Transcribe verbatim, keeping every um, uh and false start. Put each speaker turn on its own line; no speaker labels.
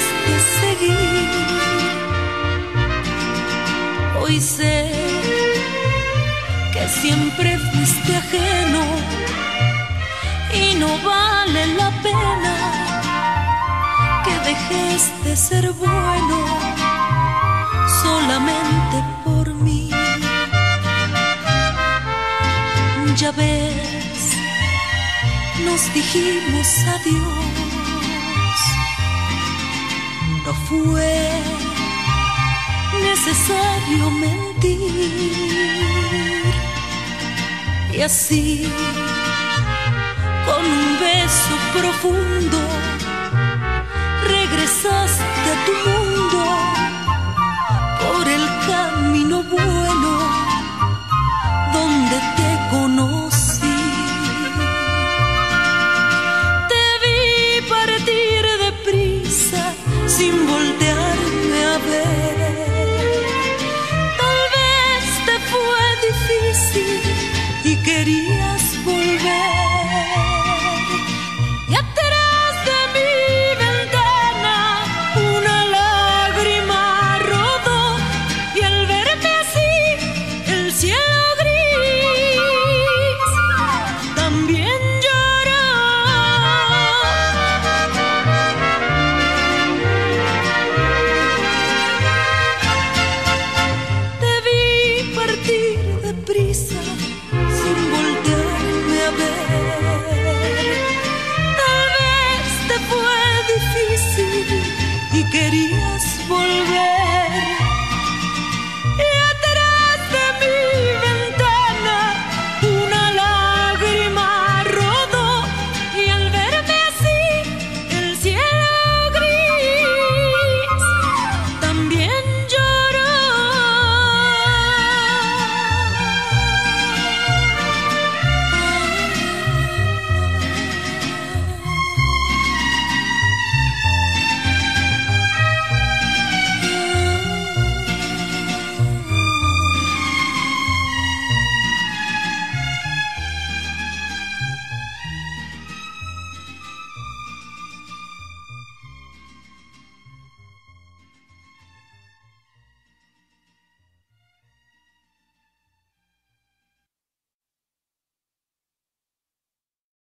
quisiste seguir. Hoy sé que siempre fuiste ajeno y no vale la pena que dejes de ser bueno solamente por mí. Ya ves, nos dijimos adiós, no fue necesario mentir, y así con un beso profundo